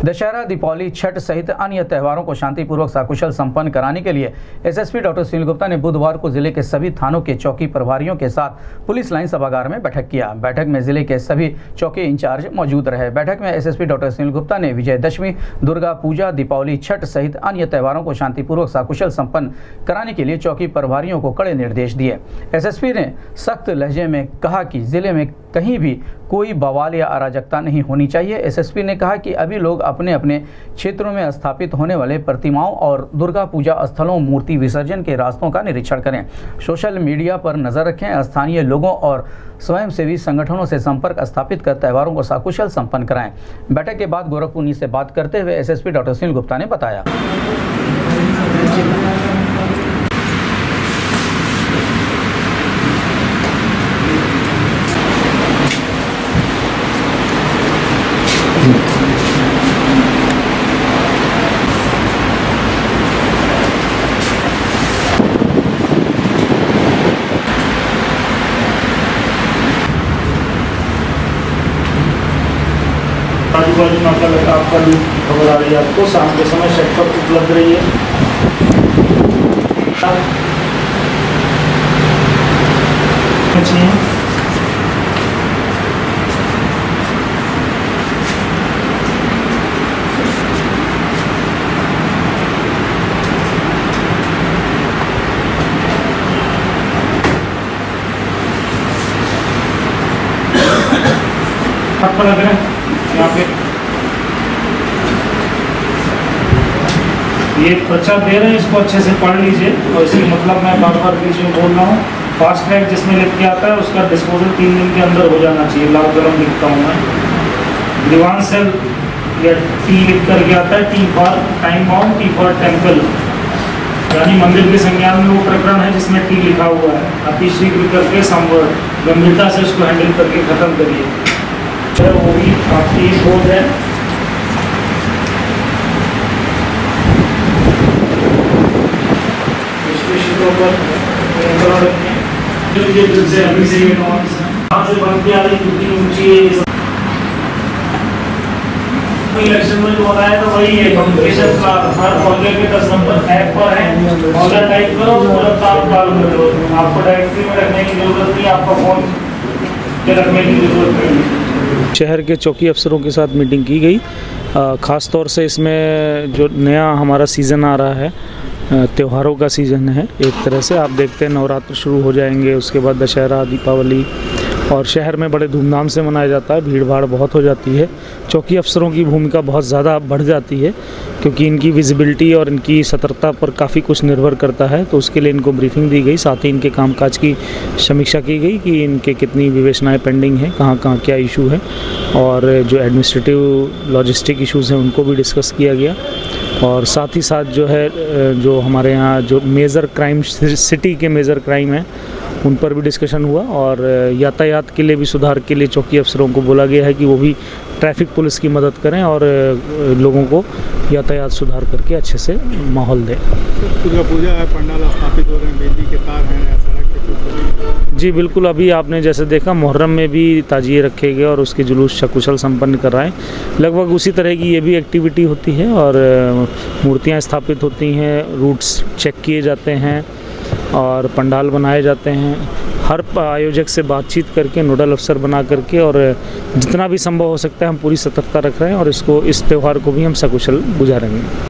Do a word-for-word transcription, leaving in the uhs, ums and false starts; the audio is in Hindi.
दशहरा, दीपावली, छठ सहित अन्य त्योहारों को शांतिपूर्वक सकुशल संपन्न कराने के लिए एसएसपी डॉक्टर सुनील गुप्ता ने बुधवार को जिले के सभी थानों के चौकी प्रभारियों के साथ पुलिस लाइन सभागार में बैठक किया। बैठक में जिले के सभी चौकी इंचार्ज मौजूद रहे। बैठक में एसएसपी डॉक्टर सुनील गुप्ता ने विजयदशमी, दुर्गा पूजा, दीपावली, छठ सहित अन्य त्योहारों को शांतिपूर्वक सकुशल संपन्न कराने के लिए चौकी प्रभारियों को कड़े निर्देश दिए। एसएसपी ने सख्त लहजे में कहा कि जिले में कहीं भी कोई बवाल या अराजकता नहीं होनी चाहिए। एसएसपी ने कहा कि अभी लोग अपने अपने क्षेत्रों में स्थापित होने वाले प्रतिमाओं और दुर्गा पूजा स्थलों, मूर्ति विसर्जन के रास्तों का निरीक्षण करें, सोशल मीडिया पर नजर रखें, स्थानीय लोगों और स्वयंसेवी संगठनों से संपर्क स्थापित कर त्योहारों को सकुशल संपन्न कराएं। बैठक के बाद गोरखपुर न्यूज़ से बात करते हुए एसएसपी डॉक्टर सुनील गुप्ता ने बताया। आजू बाजू नाका लगा आपका भी खबर आ रही है, आपको शाम के समय सेट पर उपलब्ध रही है। हाथ पर लग रहे हैं यहाँ पे ये पर्चा दे रहे हैं, इसको अच्छे से पढ़ लीजिए। और इसके मतलब मैं बार बार बीच में बोल रहा हूँ, फास्ट ट्रैक जिसमें लिख के आता है उसका डिस्पोजल तीन दिन के अंदर हो जाना चाहिए। लाल कलम लिखता हूँ मैं। दीवान सेल या टी लिख करके आता है, T for time bound, T for temple, यानी मंदिर के संज्ञान में वो प्रकरण है जिसमें टी लिखा हुआ है। अति शीघ्र करके संवर्ड गंभीरता से उसको हैंडल करके खत्म करिए। तो वो भी आपकी शोध है। विषयों पर नियंत्रण रखें। दिल से अभी से यहाँ से बनती आ रही कितनी ऊंची है। इलेक्शन में जो हो रहा है तो वही है, कम्युनिकेशन का हर मौके के दस नंबर ऐप पर है। मौका टाइप करो, तुरंत आप कॉल करो। आपको डायरेक्टरी में रखने की जरूरत नहीं, आपका फोन पे रखने की जरूरत नहीं। शहर के चौकी अफसरों के साथ मीटिंग की गई। ख़ास तौर से इसमें जो नया हमारा सीज़न आ रहा है, त्योहारों का सीज़न है। एक तरह से आप देखते हैं नवरात्र शुरू हो जाएंगे, उसके बाद दशहरा, दीपावली, और शहर में बड़े धूमधाम से मनाया जाता है। भीड़ भाड़ बहुत हो जाती है। चौकी अफसरों की भूमिका बहुत ज़्यादा बढ़ जाती है क्योंकि इनकी विजिबिलिटी और इनकी सतर्कता पर काफ़ी कुछ निर्भर करता है। तो उसके लिए इनको ब्रीफिंग दी गई, साथ ही इनके कामकाज की समीक्षा की गई कि इनके कितनी विवेचनाएं पेंडिंग हैं, कहाँ कहाँ क्या इशू है, और जो एडमिनिस्ट्रेटिव लॉजिस्टिक इश्यूज़ हैं उनको भी डिस्कस किया गया। और साथ ही साथ जो है जो हमारे यहाँ जो मेजर क्राइम, सिटी के मेजर क्राइम हैं, उन पर भी डिस्कशन हुआ। और यातायात के लिए भी सुधार के लिए चौकी अफसरों को बोला गया है कि वो भी ट्रैफिक पुलिस की मदद करें और लोगों को यातायात सुधार करके अच्छे से माहौल दें। दुर्गा पूजा है, पंडाल स्थापित हो रहे हैं, बिजली के तार हैं, सड़क के। जी बिल्कुल, अभी आपने जैसे देखा मुहर्रम में भी ताजिए रखे गए और उसके जुलूस सकुशल संपन्न कराएं। लगभग उसी तरह की ये भी एक्टिविटी होती है और मूर्तियाँ स्थापित होती हैं, रूट्स चेक किए जाते हैं और पंडाल बनाए जाते हैं। हर आयोजक से बातचीत करके, नोडल अफसर बना करके, और जितना भी संभव हो सकता है हम पूरी सतर्कता रख रहे हैं और इसको, इस त्यौहार को भी हम सकुशल गुजारेंगे।